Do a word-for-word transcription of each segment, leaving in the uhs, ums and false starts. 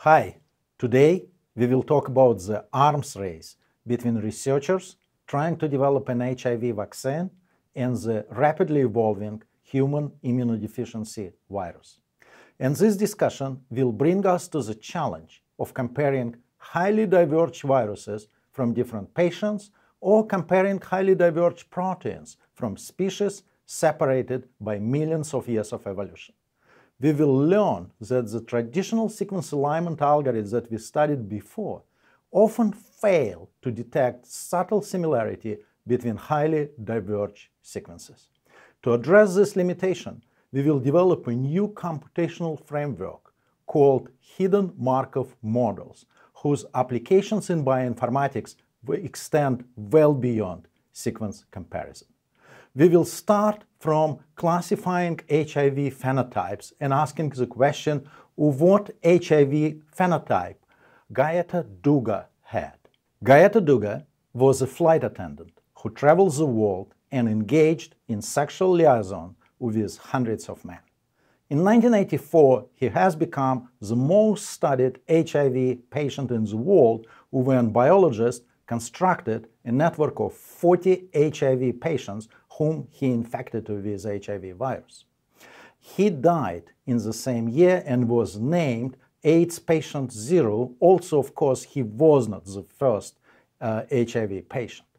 Hi, today we will talk about the arms race between researchers trying to develop an H I V vaccine and the rapidly evolving human immunodeficiency virus. And this discussion will bring us to the challenge of comparing highly diverged viruses from different patients or comparing highly diverged proteins from species separated by millions of years of evolution. We will learn that the traditional sequence alignment algorithms that we studied before often fail to detect subtle similarity between highly diverged sequences. To address this limitation, we will develop a new computational framework called hidden Markov models, whose applications in bioinformatics will extend well beyond sequence comparison. We will start from classifying H I V phenotypes and asking the question of what H I V phenotype Gaeta Duga had. Gaeta Duga was a flight attendant who traveled the world and engaged in sexual liaison with hundreds of men. In nineteen eighty-four, he has become the most studied H I V patient in the world when biologists constructed a network of forty H I V patients whom he infected with H I V virus. He died in the same year and was named AIDS patient zero. Also, of course, he was not the first uh, H I V patient.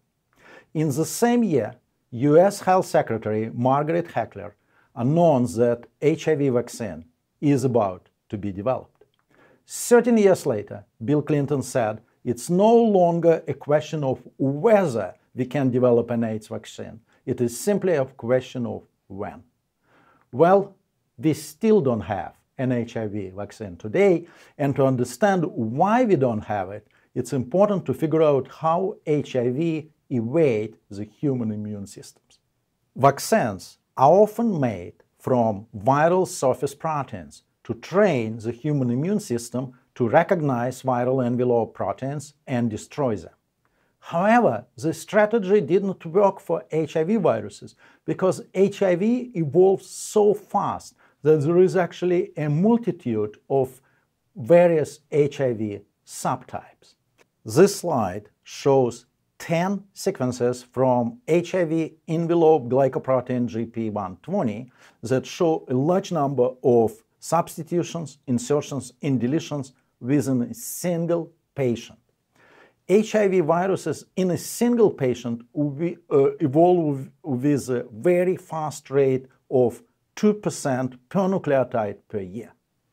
In the same year, U S Health Secretary Margaret Heckler announced that H I V vaccine is about to be developed. thirteen years later, Bill Clinton said, it's no longer a question of whether we can develop an AIDS vaccine. It is simply a question of when. Well, we still don't have an H I V vaccine today, and to understand why we don't have it, it's important to figure out how H I V evades the human immune systems. Vaccines are often made from viral surface proteins to train the human immune system to recognize viral envelope proteins and destroy them. However, this strategy didn't work for H I V viruses because H I V evolves so fast that there is actually a multitude of various H I V subtypes. This slide shows ten sequences from H I V envelope glycoprotein G P one twenty that show a large number of substitutions, insertions, and deletions within a single patient. H I V viruses in a single patient will uh, evolve with a very fast rate of two percent per nucleotide per year.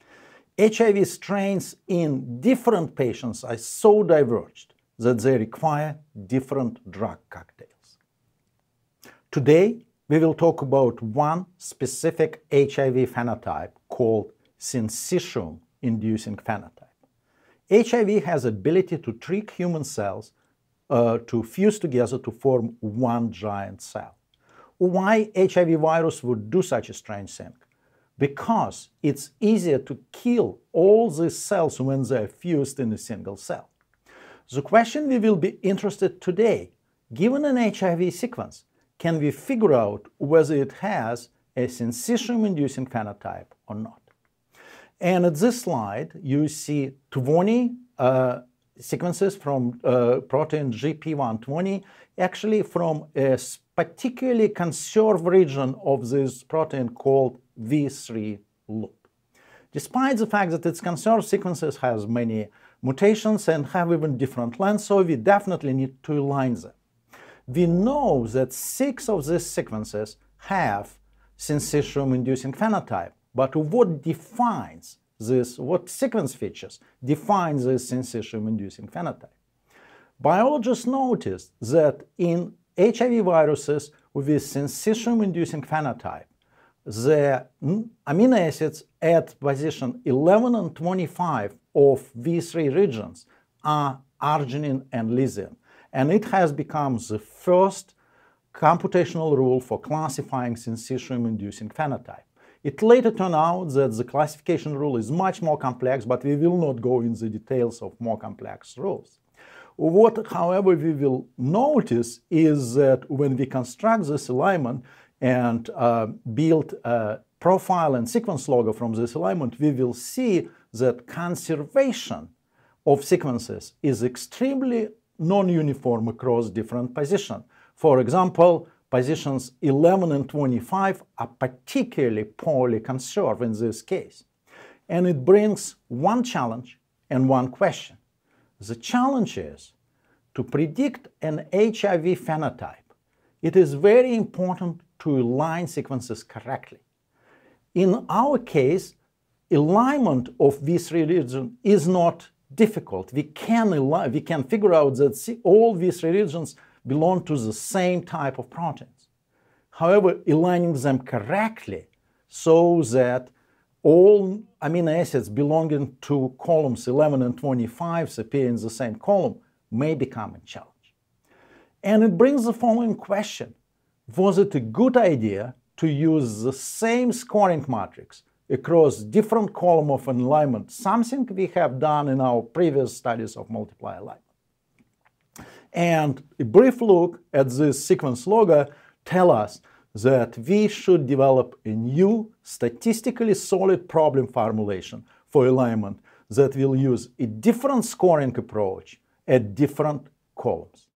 H I V strains in different patients are so diverged that they require different drug cocktails. Today, we will talk about one specific H I V phenotype called syncytium-inducing phenotype. H I V has the ability to trick human cells uh, to fuse together to form one giant cell. Why H I V virus would do such a strange thing? Because it's easier to kill all these cells when they're fused in a single cell. The question we will be interested today, given an H I V sequence, can we figure out whether it has a syncytium-inducing phenotype or not? And at this slide, you see twenty uh, sequences from uh, protein G P one twenty, actually from a particularly conserved region of this protein called V three loop. Despite the fact that its conserved sequences has many mutations and have even different lengths, so we definitely need to align them. We know that six of these sequences have syncytium-inducing phenotype, but what defines this, what sequence features define this syncytium-inducing phenotype? Biologists noticed that in H I V viruses with syncytium-inducing phenotype, the amino acids at position eleven and twenty-five of V three regions are arginine and lysine, and it has become the first computational rule for classifying syncytium-inducing phenotype. It later turned out that the classification rule is much more complex, but we will not go into the details of more complex rules. What, however, we will notice is that when we construct this alignment and uh, build a profile and sequence logger from this alignment, we will see that conservation of sequences is extremely non-uniform across different positions. For example, positions eleven and twenty-five are particularly poorly conserved in this case. And it brings one challenge and one question. The challenge is to predict an H I V phenotype. It is very important to align sequences correctly. In our case, alignment of these three regions is not difficult. We can, align, we can figure out that all these three regions belong to the same type of proteins. However, aligning them correctly so that all amino acids belonging to columns eleven and twenty-five appear in the same column may become a challenge. And it brings the following question. Was it a good idea to use the same scoring matrix across different columns of alignment, something we have done in our previous studies of multiply alignment? And a brief look at this sequence logger tells us that we should develop a new statistically solid problem formulation for alignment that will use a different scoring approach at different columns.